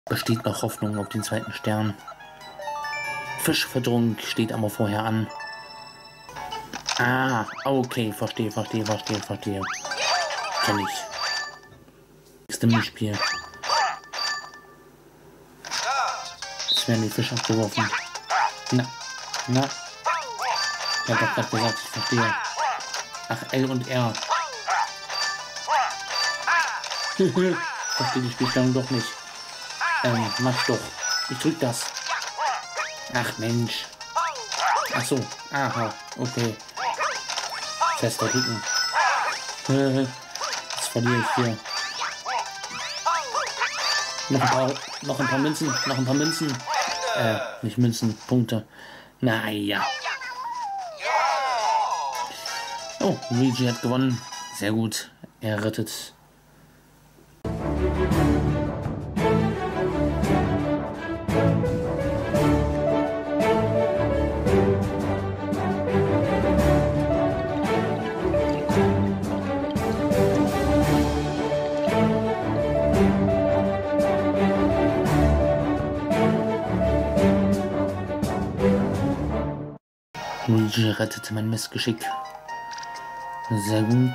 Besteht noch Hoffnung auf den zweiten Stern. Fischfütterung steht aber vorher an. Ah, okay, verstehe. Kenn ich. Nächste Minispiel. Jetzt werden die Fische abgeworfen. Na. Ich hab doch gerade gesagt, ich verstehe. Ach, L und R. Verstehe die Spielstellung doch nicht. Mach doch. Ich drück das. Ach Mensch. Ach so. Aha. Okay. Fester drücken. Jetzt verliere ich hier. Noch ein paar Münzen. Nicht Münzen, Punkte. Naja. Oh, Luigi hat gewonnen. Sehr gut. Er rettet. Luigi rettete mein Missgeschick. Sehr gut.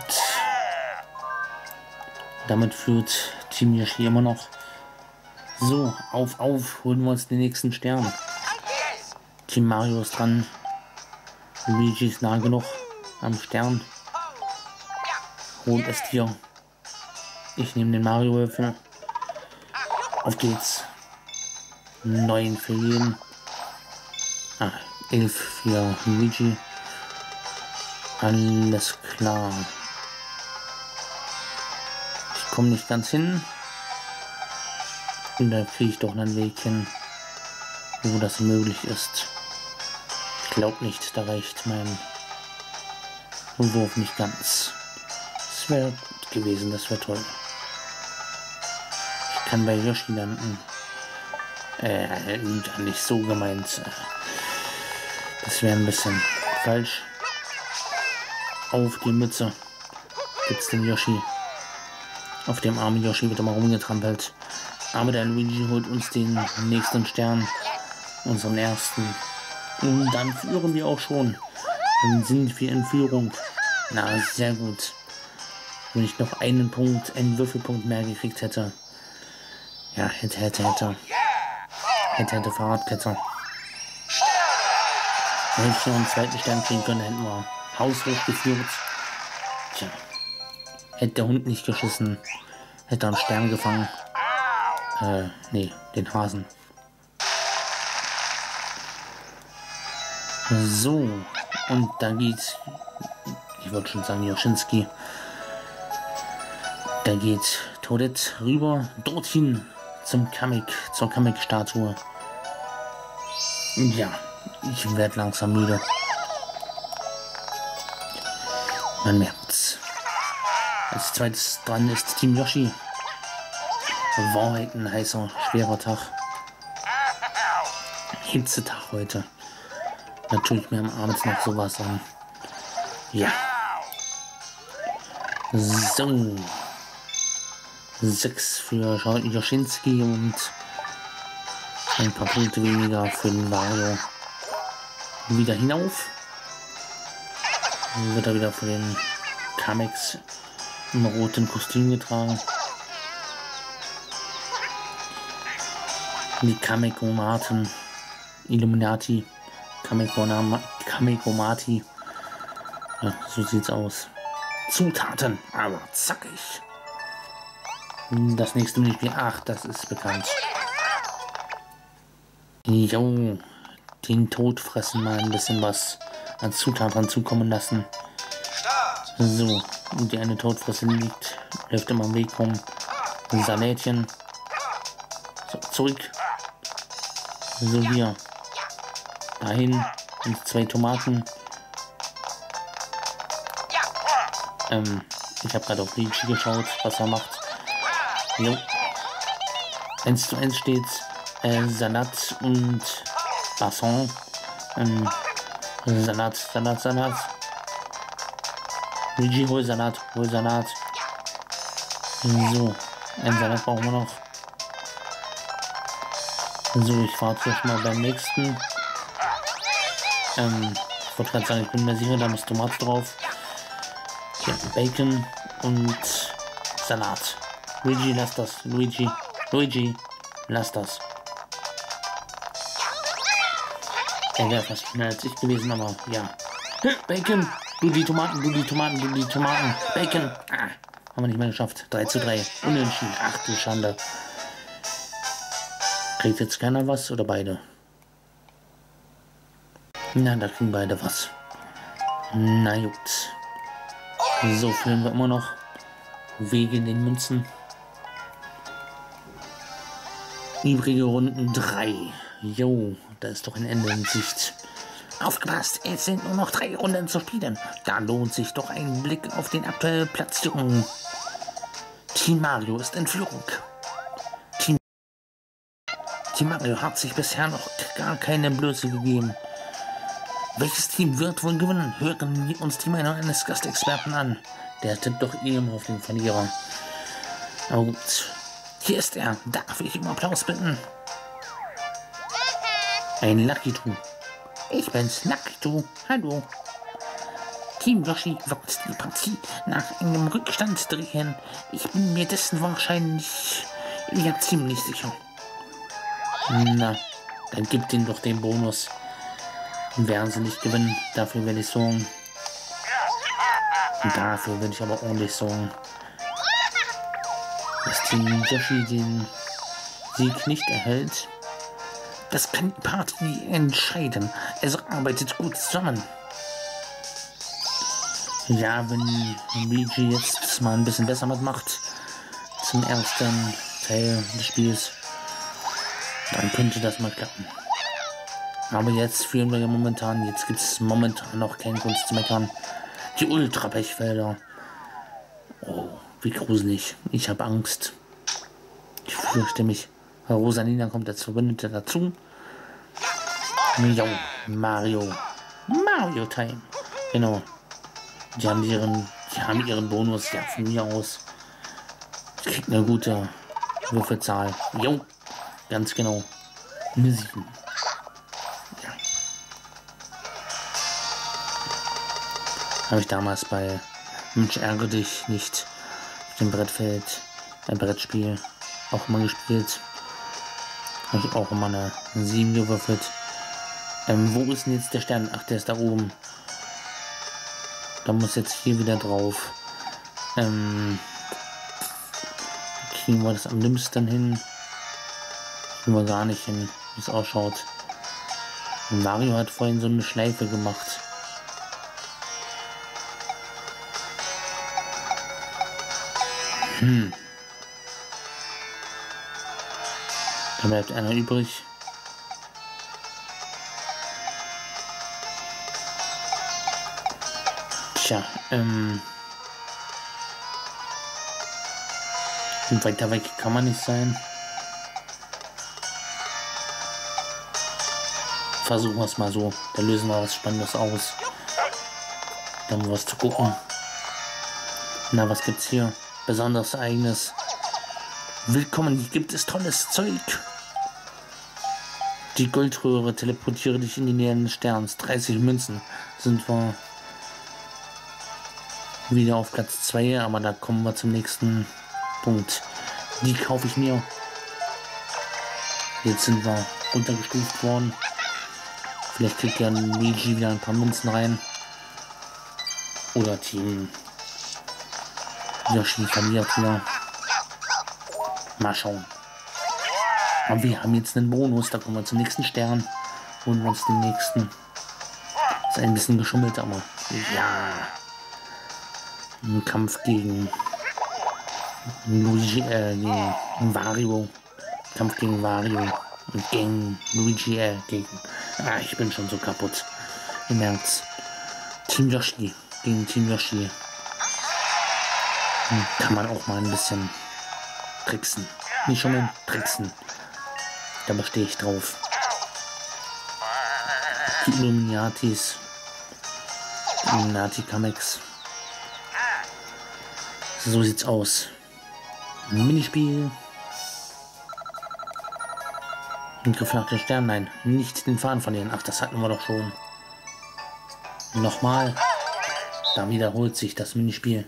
Damit führt Team Yoshi immer noch. So, auf, holen wir uns den nächsten Stern. Team Mario ist dran. Luigi ist nah genug am Stern. Rot ist hier. Ich nehme den Mario-Würfel. Auf geht's. 9 für jeden. 11 für Luigi. Alles klar. Ich komme nicht ganz hin. Und da kriege ich doch einen Weg hin, wo das möglich ist. Ich glaube nicht, da reicht mein Wurf nicht ganz. Das wäre gut gewesen, das wäre toll. Ich kann bei Yoshi landen. Nicht so gemeint. Das wäre ein bisschen falsch. Auf die Mütze gibt's den Yoshi. Auf dem armen Yoshi wird immer rumgetrampelt. Aber der Luigi holt uns den nächsten Stern. Unseren ersten. Und dann führen wir auch schon. Dann sind wir in Führung. Na, sehr gut. Wenn ich noch einen Würfelpunkt mehr gekriegt hätte. Ja, hätte. Fahrradkette. Wenn ich noch einen zweiten Stern kriegen können, hätten wir haushoch geführt. Tja. Hätte der Hund nicht geschissen, hätte er einen Stern gefangen. Nee, den Hasen. So, und da geht, ich wollte schon sagen Yoshitsky, da geht Toadette rüber, dorthin zur Kamek-Statue. Ja, ich werde langsam müde. Man merkt's. Als zweites dran ist Team Yoshi. War heute ein heißer, schwerer Tag. Hitzetag heute. Natürlich mir am Abend noch sowas an. Ja. So. 6 für Yoshitsky und ein paar Punkte weniger für den Mario. Wieder hinauf. Wird er wieder von den Kameks im roten Kostüm getragen. Die Kamekomaten, Illuminati, Kamekomati. Ja, so sieht's aus. Zutaten, aber zackig. Das nächste Minispiel, ach, das ist bekannt. Jo, den Tod fressen, mal ein bisschen was an Zutaten zukommen lassen. So, und die eine Todfresse läuft immer am Weg rum. Ein Salätchen. So, zurück. So, hier. Dahin. Und 2 Tomaten. Ich habe gerade auf Luigi geschaut, was er macht. Jo. 1:1 steht's. Salat und Basson. Salat. Luigi, hol Salat. So, einen Salat brauchen wir noch. So, ich warte schon mal beim nächsten. Ich wollte gerade sagen, ich bin mir sicher, da ist Tomate drauf. Hier, Bacon und Salat. Luigi, lass das. Luigi, lass das. Er wäre fast schneller als ich gewesen, aber ja. Bacon! Du die Tomaten. Bacon! Ah, haben wir nicht mehr geschafft. 3:3. Unentschieden. Ach du Schande. Kriegt jetzt keiner was oder beide? Na, da kriegen beide was. Na gut. So führen wir immer noch Wege in den Münzen. Übrige Runden 3. Jo, da ist doch ein Ende in Sicht. Aufgepasst, es sind nur noch 3 Runden zu spielen. Da lohnt sich doch ein Blick auf den aktuellen Platzierungen. Team Mario ist in Führung. Team Mario hat sich bisher noch gar keine Blöße gegeben. Welches Team wird wohl gewinnen? Hören wir uns die Meinung eines Gastexperten an. Der tippt doch immer auf den Verlierer. Aber gut. Hier ist er. Darf ich um Applaus bitten? Ein Lucky Two. Ich bin's, Lucky Two. Hallo. Team Yoshi wird die Partie nach einem Rückstand drehen. Ich bin mir dessen wahrscheinlich ziemlich sicher. Na, dann gibt ihnen doch den Bonus. Werden sie nicht gewinnen, dafür werde ich sorgen. Dafür werde ich aber ordentlich sorgen. Dass Team Yoshi den Sieg nicht erhält, das kann die Partie entscheiden. Es arbeitet gut zusammen. Ja, wenn Luigi jetzt mal ein bisschen besser mitmacht zum ersten Teil des Spiels, dann könnte das mal klappen. Aber jetzt führen wir ja momentan, jetzt gibt es momentan noch keinen Grund zu meckern. Die Ultra-Pechfelder. Oh, wie gruselig. Ich habe Angst. Ich fürchte mich. Rosalina kommt als Verbündete dazu. Jo, Mario. Mario Time. Genau. Die haben ihren Bonus, ja, von mir aus. Ich krieg eine gute Würfelzahl. Jo, ganz genau. Eine 7. Ja. Habe ich damals bei Mensch ärgere dich nicht auf dem Brettfeld, ein Brettspiel, auch mal gespielt. Habe ich auch immer eine 7 gewürfelt. Wo ist denn jetzt der Stern? Ach, der ist da oben. Da muss jetzt hier wieder drauf. Kriegen wir das am dümmsten hin? Kriegen wir gar nicht hin, wie es ausschaut. Und Mario hat vorhin so eine Schleife gemacht. Da bleibt einer übrig. Tja, weiter weg kann man nicht sein. Versuchen wir es mal so. Da lösen wir was Spannendes aus. Dann haben wir was zu gucken. Na, was gibt's hier? Besonderes Ereignis. Willkommen, hier gibt es tolles Zeug. Die Goldröhre teleportiere dich in die Nähe des Sterns. 30 Münzen. Sind wir wieder auf Platz 2, aber da kommen wir zum nächsten Punkt. Die kaufe ich mir. Jetzt sind wir runtergestuft worden. Vielleicht kriegt ja Luigi wieder ein paar Münzen rein. Oder Team Yoshi verliert wieder. Mal schauen. Aber wir haben jetzt einen Bonus. Da kommen wir zum nächsten Stern. Holen wir uns den nächsten. Ist ein bisschen geschummelt, aber ja. Ein Kampf gegen Luigi, gegen Wario. Kampf gegen Wario. Und gegen Luigi, gegen. Ah, ich bin schon so kaputt. Im Ernst. Team Yoshi gegen Team Yoshi. Kann man auch mal ein bisschen tricksen. Nicht schon mal tricksen. Da bestehe ich drauf. Die Illuminatis. Illuminati Kamex. So sieht's aus. Minispiel. Den Griff nach den Sternen, nein, nicht den Faden verlieren. Ach, das hatten wir doch schon. Nochmal. Da wiederholt sich das Minispiel.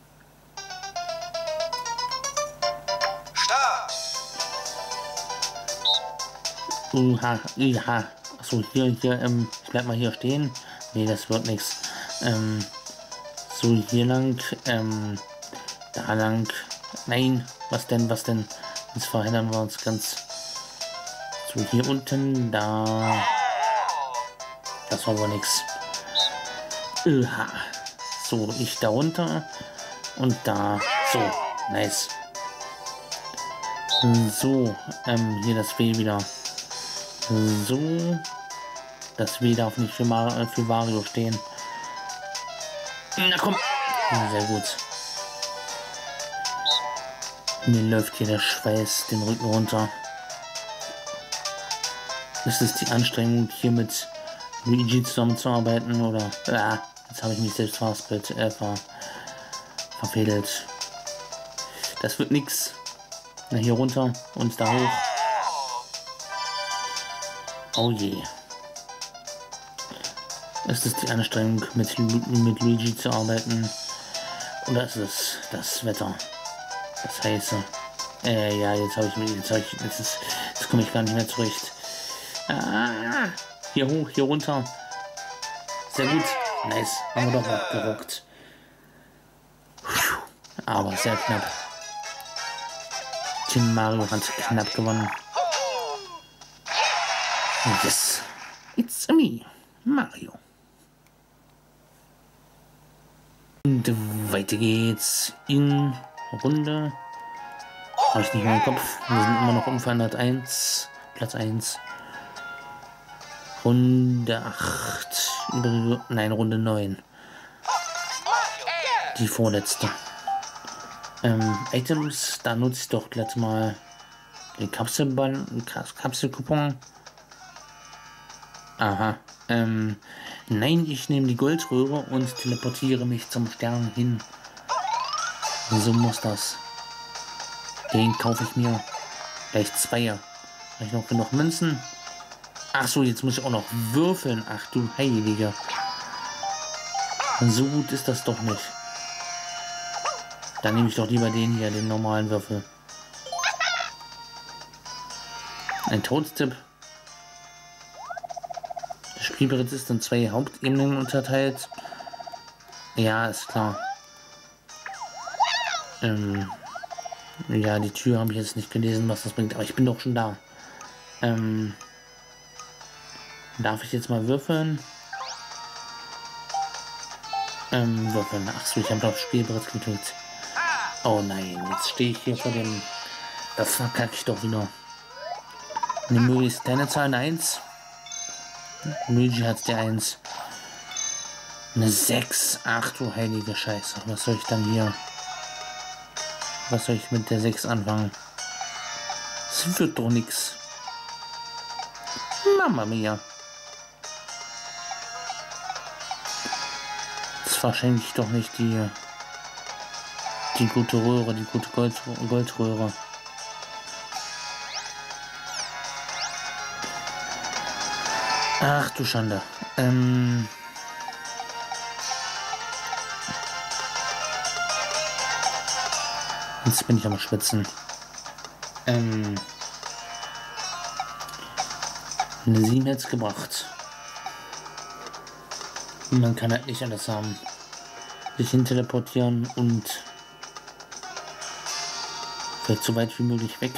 Uha. Achso, hier, ich bleib mal hier stehen. Nee, das wird nichts. So, hier lang, da lang. Nein, was denn? Jetzt verhindern wir uns ganz. So, hier unten, da. Das war wohl nichts. Uha. So, ich da runter und da. So, nice. So, hier das W wieder. So, das W darf nicht für Wario stehen. Na komm. Sehr gut. Mir läuft hier der Schweiß den Rücken runter. Ist es die Anstrengung, hier mit Luigi zusammenzuarbeiten, oder? Jetzt habe ich mich selbst verfehlt. Das wird nix. Na, hier runter und da hoch. Oh je. Ist es die Anstrengung, mit Luigi zu arbeiten? Oder ist es das Wetter? Das heiße. Ja, jetzt komme ich gar nicht mehr zurecht. Hier hoch, hier runter. Sehr gut. Nice. Haben wir doch noch gerockt. Aber sehr knapp. Team Mario hat knapp gewonnen. Yes. It's me, Mario. Und weiter geht's in Runde. Habe ich nicht mehr im Kopf. Wir sind immer noch unverändert 1. Platz 1. Runde 8. Nein, Runde 9. Die vorletzte. Items, da nutze ich doch gleich mal den Kapselcoupon. Aha. Nein, ich nehme die Goldröhre und teleportiere mich zum Stern hin. So muss das. Den kaufe ich mir. Gleich 2. Habe ich noch genug Münzen? Ach so, jetzt muss ich auch noch würfeln. Ach du Heilige. So gut ist das doch nicht. Dann nehme ich doch lieber den hier, den normalen Würfel. Ein Todestipp. Das Spielbrett ist in 2 Hauptebenen unterteilt. Ja, ist klar. Ja, die Tür habe ich jetzt nicht gelesen, was das bringt. Aber ich bin doch schon da. Darf ich jetzt mal würfeln? Würfeln. Achso, ich habe auf Spielbrett gedrückt. Oh nein, jetzt stehe ich hier vor dem... Das verkacke ich doch wieder. Eine möglichst kleine Zahl, 1. Luigi hat die 1. Eine 6. Ach du heilige Scheiße. Was soll ich dann hier? Was soll ich mit der 6 anfangen? Es wird doch nichts. Mama mia. Das verschenke ich doch nicht die gute Röhre, die gute Goldröhre. Ach du Schande. Jetzt bin ich am Schwitzen. Eine 7 jetzt gebracht. Man kann halt nicht alles haben. Sich hin teleportieren und vielleicht so weit wie möglich weg.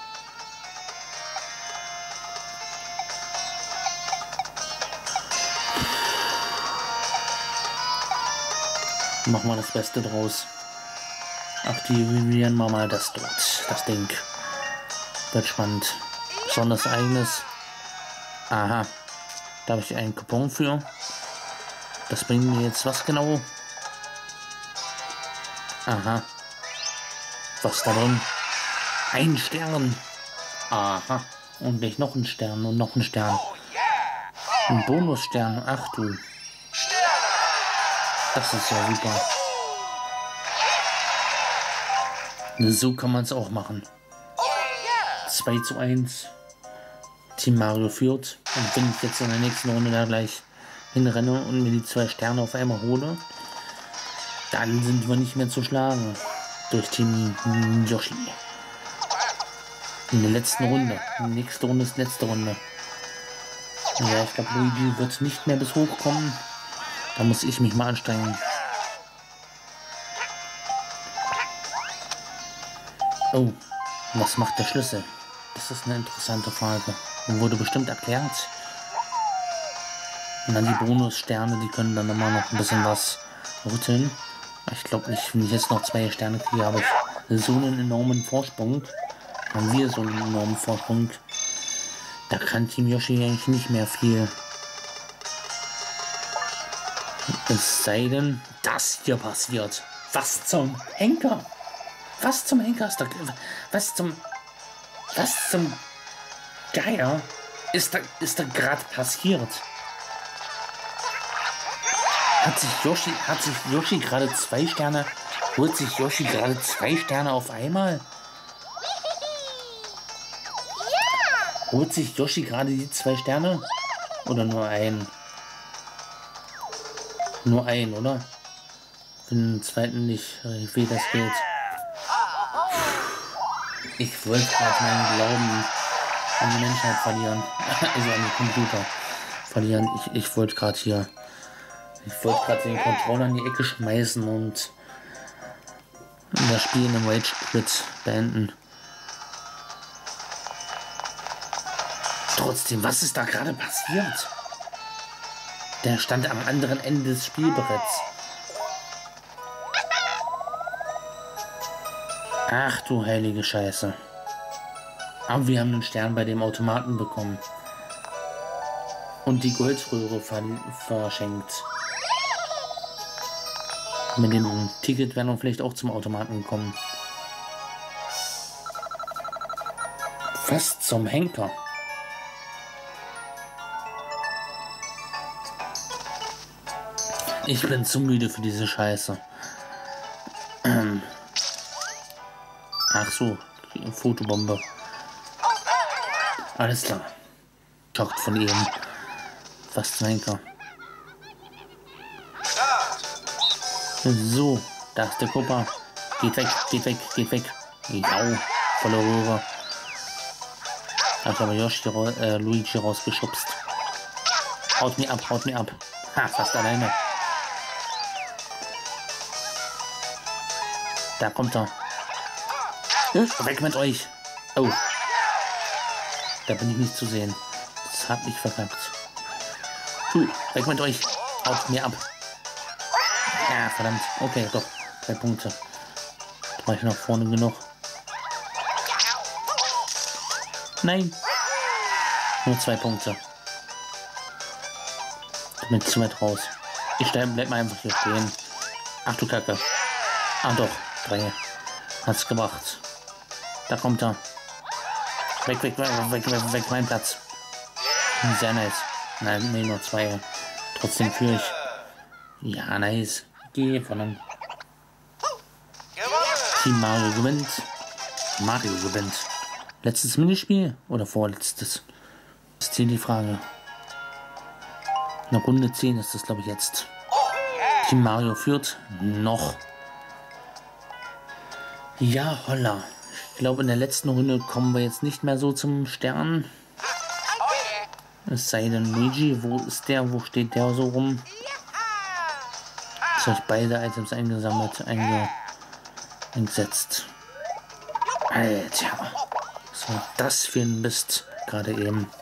Machen wir das Beste draus. Aktivieren wir mal das dort. Das Ding. Wird spannend. Besonders eigenes. Aha. Da habe ich einen Coupon für. Das bringt mir jetzt was genau? Aha. Was da drin? Ein Stern. Aha. Und gleich noch ein Stern und noch ein Stern. Ein Bonusstern. Ach du. Das ist ja super. So kann man es auch machen. 2:1. Team Mario führt. Und wenn ich jetzt in der nächsten Runde da gleich hinrenne und mir die 2 Sterne auf einmal hole, dann sind wir nicht mehr zu schlagen durch Team Yoshi. In der letzten Runde. Die nächste Runde ist letzte Runde. Ja, ich glaube, Luigi wird nicht mehr bis hoch kommen. Da muss ich mich mal anstrengen. Oh, was macht der Schlüssel? Das ist eine interessante Frage. Und wurde bestimmt erklärt. Und dann die Bonussterne, die können dann immer noch ein bisschen was rütteln. Ich glaube nicht, wenn ich jetzt noch 2 Sterne kriege, habe ich so einen enormen Vorsprung. Haben wir so einen enormen Vorsprung. Da kann Team Yoshi eigentlich nicht mehr viel. Es sei denn, das hier passiert. Was zum Henker? Was zum Henker ist da? Was zum Geier ist da gerade passiert? Hat sich Yoshi gerade 2 Sterne? Holt sich Yoshi gerade 2 Sterne auf einmal? Holt sich Yoshi gerade die 2 Sterne? Oder nur einen? Nur einen, oder? Für den zweiten nicht, wie das geht. Ich wollte gerade meinen Glauben an die Menschheit verlieren. Also an den Computer verlieren. Ich wollte gerade hier. Ich wollte gerade den Controller in die Ecke schmeißen und das Spiel in einem Rage Quit beenden. Trotzdem, was ist da gerade passiert? Der stand am anderen Ende des Spielbretts. Ach du heilige Scheiße. Aber wir haben einen Stern bei dem Automaten bekommen. Und die Goldröhre verschenkt. Mit dem Ticket wären wir vielleicht auch zum Automaten gekommen. Was zum Henker? Ich bin zu müde für diese Scheiße. Ach so, Fotobombe. Alles klar. Schockt von eben. Was zum Henker. So, da ist der Kupper. Geht weg, geht weg, geht weg. Jau, volle Röhre. Hat aber Luigi rausgeschubst. Haut mir ab, haut mir ab. Ha, fast alleine. Da kommt er. Weg mit euch. Oh. Da bin ich nicht zu sehen. Das hat mich verkackt. Weg mit euch. Haut mir ab. Ja, verdammt. Okay, doch. 3 Punkte. Da war ich nach vorne genug. Nein. Nur 2 Punkte. Ich bin zu weit raus. Ich bleib mal einfach hier stehen. Ach du Kacke. Ah doch. 3. Hat's gebracht. Da kommt er. Weg, weg, weg, weg, weg, mein Platz. Sehr nice. Nein, nee, nur 2. Trotzdem führe ich. Ja, nice. Gewonnen. Team Mario gewinnt. Mario gewinnt. Letztes Minispiel oder vorletztes? Ist hier die Frage. Eine Runde 10 ist das, glaube ich, jetzt. Team Mario führt noch. Ja, holla. Ich glaube, in der letzten Runde kommen wir jetzt nicht mehr so zum Stern. Es sei denn, Luigi, wo ist der? Wo steht der so rum? Jetzt habe ich beide Items eingesammelt, eingesetzt. Alter, was war das für ein Mist gerade eben?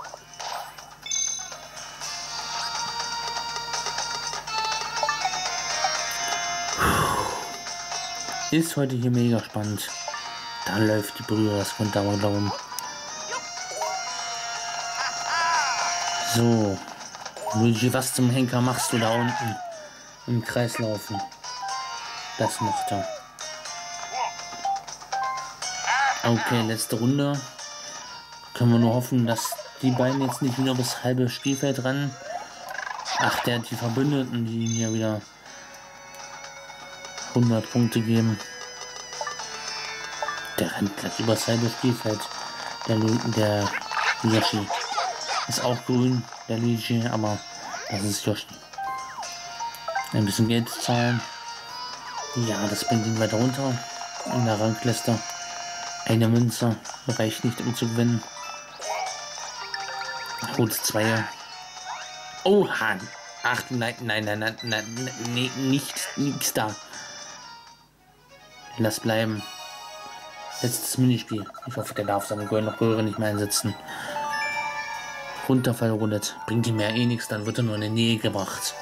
Ist heute hier mega spannend. Da läuft die Brühe, das könnte aber glauben. So. Luigi, was zum Henker machst du da unten? Im Kreis laufen. Das macht er. Okay, letzte Runde. Können wir nur hoffen, dass die beiden jetzt nicht wieder bis halbe Spielfeld rennen. Ach, der hat die Verbündeten, die ihm hier wieder 100 Punkte geben. Der rennt gleich übers halbe Spielfeld. Der Yoshi. Ist auch grün, der Luigi, aber das ist Yoshi. Ein bisschen Geld zahlen. Ja, das bringt ihn weiter runter. In der Rangliste. Eine Münze reicht nicht, um zu gewinnen. Gut, 2. Oh, Hahn. Ach, nein, nee, nichts da. Lass bleiben. Letztes Minispiel. Ich hoffe, der darf seine goldene Röhre nicht mehr einsetzen. Runterfallrundet. Bringt ihm ja eh nichts, dann wird er nur in die Nähe gebracht.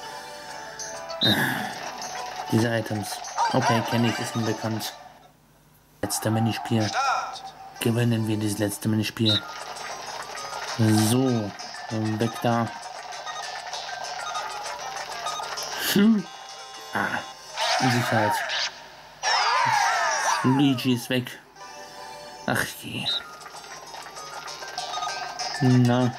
Diese Items. Okay, kenne ich, ist mir bekannt. Letzte Minispiel. Gewinnen wir dieses letzte Minispiel. So, weg da. In Sicherheit. Luigi ist weg. Ach je. Na.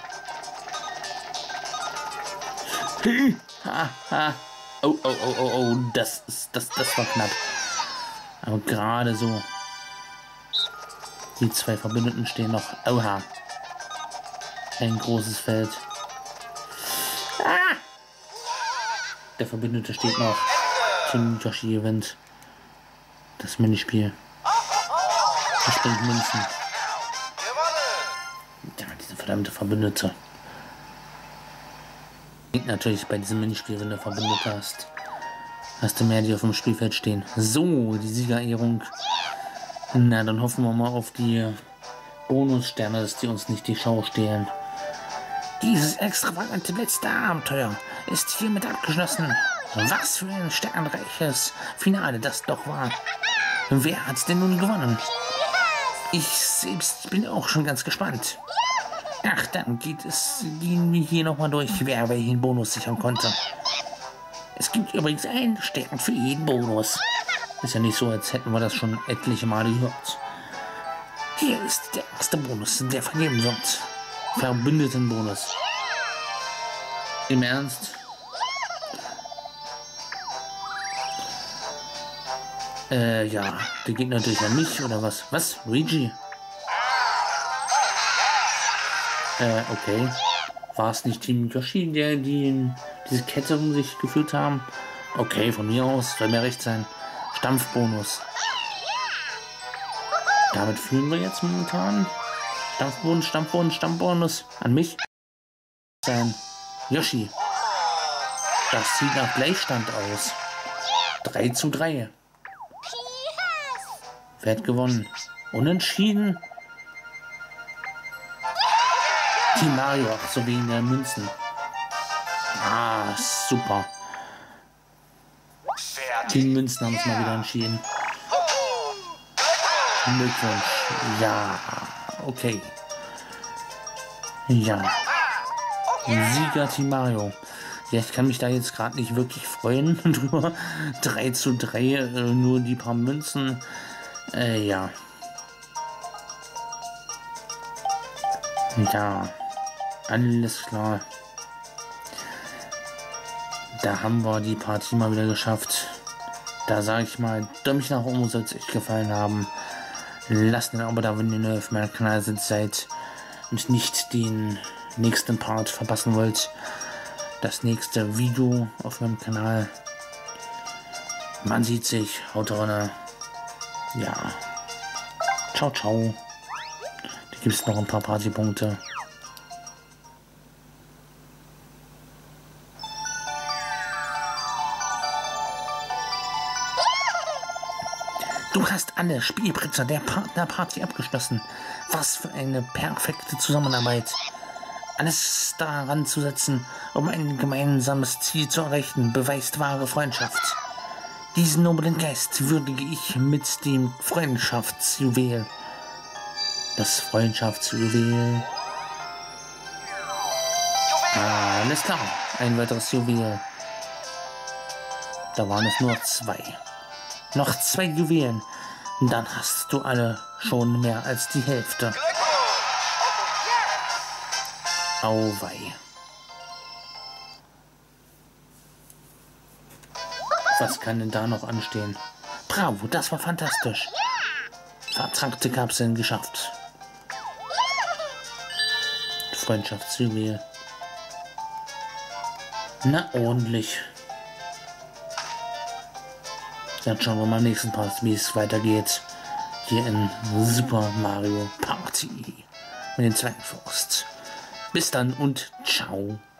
Oh, das war knapp. Aber gerade so. Die 2 Verbündeten stehen noch. Oha. Ein großes Feld. Der Verbündete steht noch. Team Yoshi gewinnt das Minispiel. Das bringt Münzen. Ja, diese verdammte Verbündete. Natürlich bei diesem Minispiel, wenn du Verbündete hast du mehr, die auf dem Spielfeld stehen. So, die Siegerehrung. Na, dann hoffen wir mal auf die Bonussterne, dass die uns nicht die Schau stehlen. Dieses extravagante letzte Abenteuer ist hiermit abgeschlossen. Was für ein sternreiches Finale das doch war. Wer hat's denn nun gewonnen? Ich selbst bin auch schon ganz gespannt. Ach, dann gehen wir hier nochmal durch, wer welchen Bonus sichern konnte. Es gibt übrigens einen Stern für jeden Bonus. Ist ja nicht so, als hätten wir das schon etliche Male gehört. Hier ist der erste Bonus, der vergeben wird. Verbündetenbonus. Im Ernst? Ja, der geht natürlich an mich, oder was? Was? Luigi? Okay. War es nicht Team Yoshi, die diese Kette um sich geführt haben? Okay, von mir aus, soll mir recht sein. Stampfbonus. Damit führen wir jetzt momentan. Stampfbonus an mich. Sein Yoshi. Das sieht nach Gleichstand aus. 3:3. Wer hat gewonnen? Unentschieden? Team Mario, ach, so wie in der Münzen. Ah, super. Team Münzen haben es mal wieder entschieden. Glückwunsch. Ja, okay. Ja. Sieger Team Mario. Ja, ich kann mich da jetzt gerade nicht wirklich freuen drüber. 3:3, nur die paar Münzen. Ja. Ja. Alles klar. Da haben wir die Partie mal wieder geschafft. Da sage ich mal, Däumchen nach oben soll es euch gefallen haben. Lasst ein Abo da, wenn ihr neu auf meinem Kanal seid und nicht den nächsten Part verpassen wollt. Das nächste Video auf meinem Kanal. Man sieht sich. Haut rein. Ja. Ciao, ciao. Da gibt es noch ein paar Partypunkte. Du hast alle Spielpritzer der Partnerparty abgeschlossen. Was für eine perfekte Zusammenarbeit. Alles daran zu setzen, um ein gemeinsames Ziel zu erreichen, beweist wahre Freundschaft. Diesen noblen Geist würdige ich mit dem Freundschaftsjuwel. Das Freundschaftsjuwel. Alles klar, ein weiteres Juwel. Da waren es nur 2. Noch 2 Juwelen. Dann hast du alle schon mehr als die Hälfte. Auweih. Was kann denn da noch anstehen? Bravo, das war fantastisch. Vertrankte Kapseln geschafft. Freundschaftsjuwel. Na, ordentlich. Dann schauen wir mal im nächsten Part, wie es weitergeht. Hier in Super Mario Party. Mit den Zwergenforst. Bis dann und ciao.